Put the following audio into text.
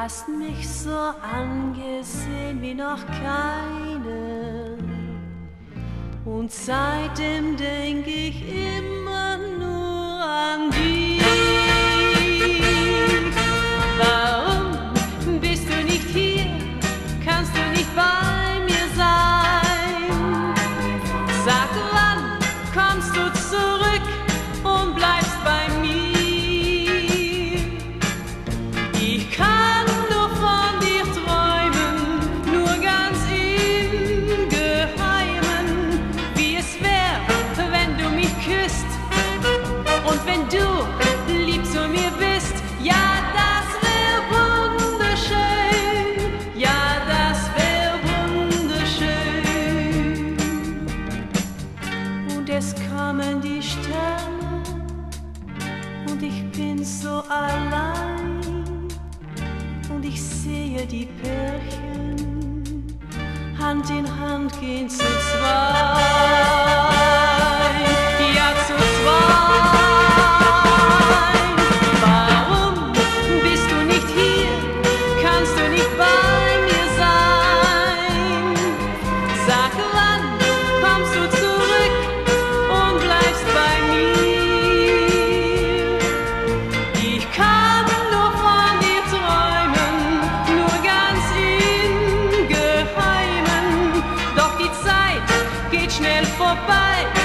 hast mich so angesehen wie noch keine. Und seitdem denk ich immer nur an dich. Warum bist du nicht hier? Kannst du nicht bei mir sein? Sag, wann kommst du zurück und bleibst bei mir? Ich kann nur von dir träumen, nur ganz im Geheimen, wie es wär, wenn du mich küsst und wenn du lieb zu mir bist. Ja, das wär wunderschön, ja, das wär wunderschön. Und es kommen die Sterne und ich bin so allein und ich sehe die Pärchen Hand in Hand gehen zu zweit, ja zu zweit. Warum bist du nicht hier? Kannst du nicht bei mir sein? Sag, wann kommst du zurück und bleibst bei mir? Ich kann nur von dir träumen, nur ganz im Geheimen. Doch die Zeit geht schnell vorbei.